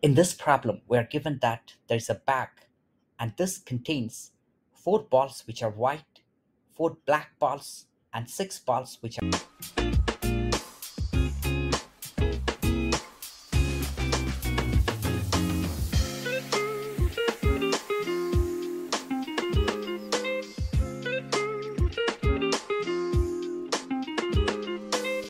In this problem, we are given that there is a bag and this contains 4 balls which are white, 4 black balls, and 6 balls which are